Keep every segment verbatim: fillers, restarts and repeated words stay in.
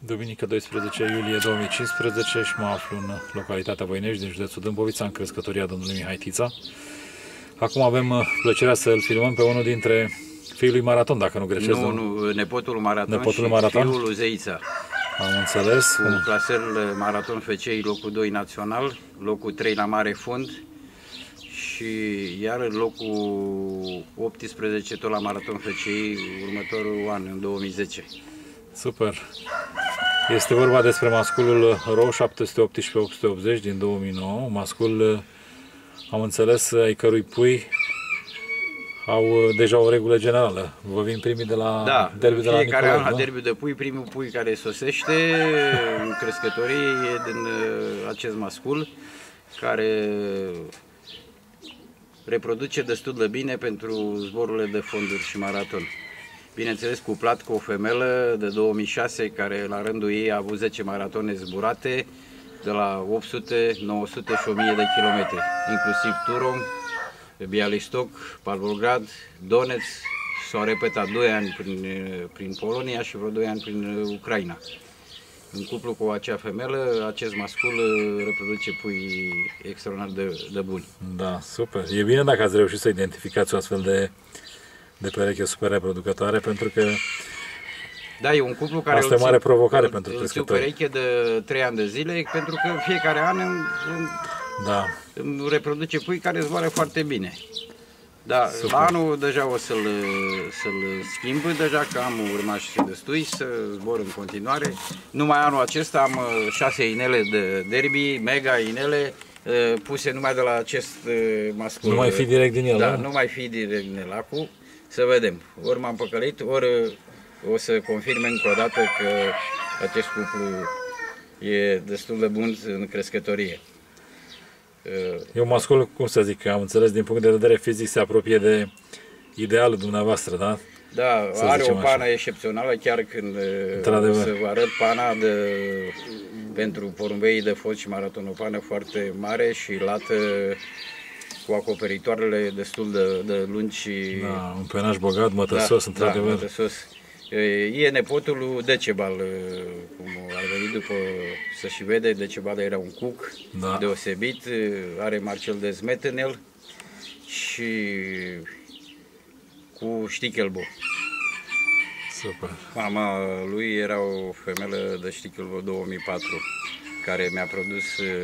Duminică doisprezece iulie două mii cincisprezece și mă aflu în localitatea Voinești din județul Dâmbovița, în crescătoria domnului Mihai Tița. Acum avem plăcerea să-l filmăm pe unul dintre fiii lui Maraton, dacă nu greșesc. Nu, nu, nepotul Maraton nepotul și Maraton? fiul lui Zeița. Am înțeles. Cu clasările Maraton F C I, locul doi național, locul trei la mare fund și iar în locul optsprezece tot la Maraton F C I următorul an, în două mii zece. Super. Este vorba despre masculul RO șapte sute optsprezece opt sute optzeci din două mii nouă, mascul, am înțeles, ai cărui pui au deja o regulă generală. Vă vin primii de la da, derbiul de la Nicolae. Fiecare an la derbiul de pui, primul pui care sosește în crescătorie e din acest mascul, care reproduce destul de bine pentru zborurile de fonduri și maraton. Bineînțeles, cuplat cu o femelă de două mii șase, care la rândul ei a avut zece maratone zburate, de la opt sute, nouă sute și o mie de kilometri, inclusiv Turom, Bialystok, Pavlograd, Donetsk. S-au repetat doi ani prin, prin Polonia și vreo doi ani prin Ucraina. În cuplu cu acea femelă, acest mascul reproduce pui extraordinar de, de buni. Da, super. E bine dacă ați reușit să identificați o astfel de, de pereche super reproducătoare, pentru că da, e un cuplu care asta e o mare provocare pentru crescători. O pereche de trei ani de zile, pentru că fiecare an îmi, da. îmi reproduce pui care zboară foarte bine. Da, super. La anul deja o să-l să-l schimb, deja că am urmași destui să zbor în continuare. Numai anul acesta am șase inele de derby, mega inele, puse numai de la acest mascul. Nu mai fi direct din el, da? Da, nu mai fi direct din el. Acum să vedem. Ori m-am păcălit, ori o să confirme încă o dată că acest cuplu e destul de bun în crescătorie. E un mascul, cum să zic, am înțeles, din punct de vedere fizic se apropie de idealul dumneavoastră, da? Da, să are o pană așa excepțională, chiar când o să vă arăt pana de, pentru porumbeii de fond și maraton, o pană foarte mare și lată cu acoperitoarele destul de, de lungi. Și da, un penaj bogat, mătăsos, da, într-adevăr. Da, mătăsos. E nepotul lui Decebal, cum ar veni după să și vede. Decebal era un cuc da. deosebit, are Marcel de Zmet în el și cu Stichelbo. Super. Mama lui era o femelă de Stichelbo două mii patru, care mi-a produs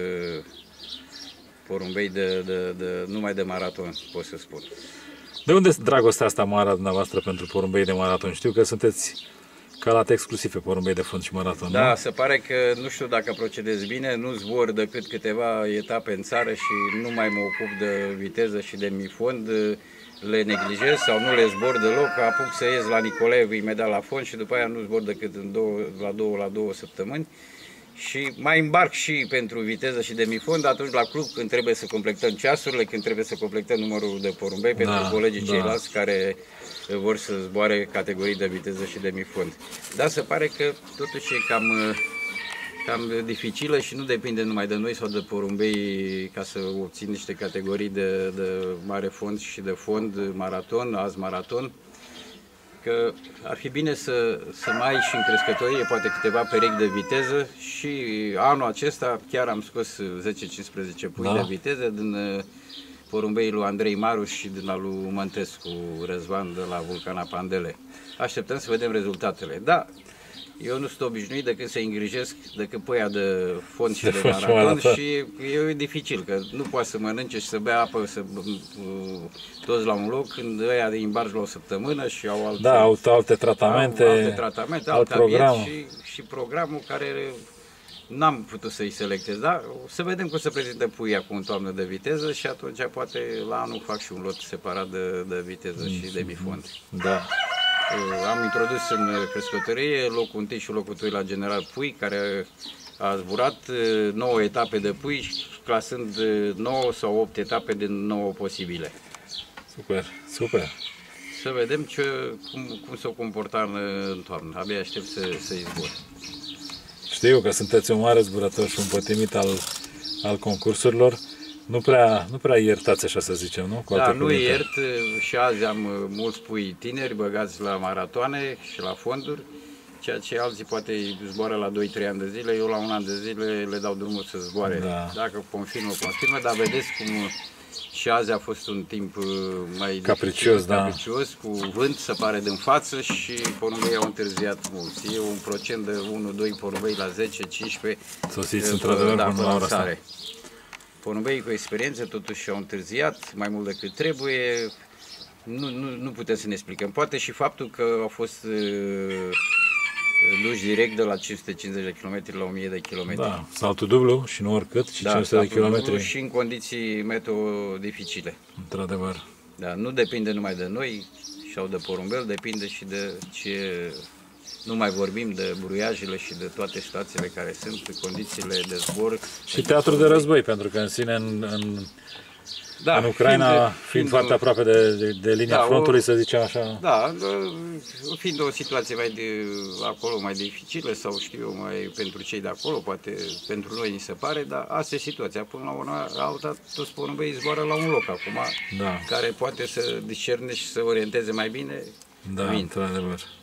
porumbei de, de, de, numai de maraton, pot să spun. De unde este dragostea asta mare a dumneavoastră pentru porumbei de maraton? Știu că sunteți calat exclusiv pe porumbei de fund și maraton, Da, nu? se pare că, nu știu dacă procedez bine, nu zbor decât câteva etape în țară și nu mai mă ocup de viteză și de mifond, le neglijez sau nu le zbor deloc, apuc să ies la Nicolaev imediat la fond și după aia nu zbor decât în două, la două la două săptămâni. Și mai îmbarc și pentru viteză și demifond atunci la club când trebuie să completăm ceasurile, când trebuie să completăm numărul de porumbei pentru da, colegii da. ceilalți care vor să zboare categorii de viteză și demifond. Dar se pare că totuși e cam, cam dificilă și nu depinde numai de noi sau de porumbei ca să obțin niște categorii de, de mare fond și de fond maraton, azi maraton. Că ar fi bine să, să mai ai și în crescătorie poate câteva perechi de viteză și anul acesta chiar am scos zece cincisprezece pui da. de viteză din porumbeii lui Andrei Maruș și din al lui Măntescu Răzvan de la Vulcana Pandele. Așteptăm să vedem rezultatele. Da, eu nu sunt obișnuit decât să îngrijesc decât păia de fond și de, de maraton și e dificil, că nu poate să mănânce și să bea apă să, toți la un loc, când ăia de îmbarci la o săptămână și au alte, da, au alte tratamente, au alte tratamente, alt alt program. Și, și programul care n-am putut să-i selectez, dar să vedem cum se prezintă puii acum în toamnă de viteză și atunci poate la anul fac și un lot separat de, de viteză mm-hmm. și de mifond. Da. Am introdus în crescătorie locul întâi și locul doi la General Pui, care a zburat nouă etape de pui, clasând nouă sau opt etape din nouă posibile. Super, super. Să vedem ce, cum, cum s-o comporta în, în toamnă. Abia aștept să, să-i zbor. Știu că sunteți un mare zburător și un pătimit al, al concursurilor. Nu prea, nu prea iertați, așa să zicem, nu? Cu da, alte nu cuvinte. iert și azi am mulți pui tineri băgați la maratoane și la fonduri ceea ce alții poate zboară la doi trei ani de zile, eu la un an de zile le dau drumul să zboare. Da. Dacă confirmă, confirmă, dar vedeți cum și azi a fost un timp mai capricios, dificil, da. capricios, cu vânt să pare din față și porumbei au întârziat mult. E un procent de unu doi porumbei la zece cincisprezece Sosiți într-adevăr da, până la ora asta. Porumbeii cu experiență totuși au întârziat mai mult decât trebuie. Nu, nu, nu putem să ne explicăm. Poate și faptul că au fost uh, duși direct de la cinci sute cincizeci de kilometri la o mie de kilometri. Da, saltul dublu și nu oricât, și Da, cinci sute de kilometri. și în condiții meteo dificile. Într-adevăr. Da, nu depinde numai de noi sau de porumbel, depinde și de ce... Nu mai vorbim de bruiajele și de toate situațiile care sunt, condițiile de zbor. Și teatru de război, pentru că în sine în, în, da, în Ucraina, fiind, fiind, fiind foarte aproape de, de, de linia da, frontului, o, să zicem așa. Da, fiind o situație mai de acolo mai dificilă sau știu eu, mai pentru cei de acolo, poate pentru noi ni se pare, dar asta e situația. Până la una alta, toți porumbeii zboară la un loc acum, da. care poate să discerne și să orienteze mai bine. Da, într-adevăr.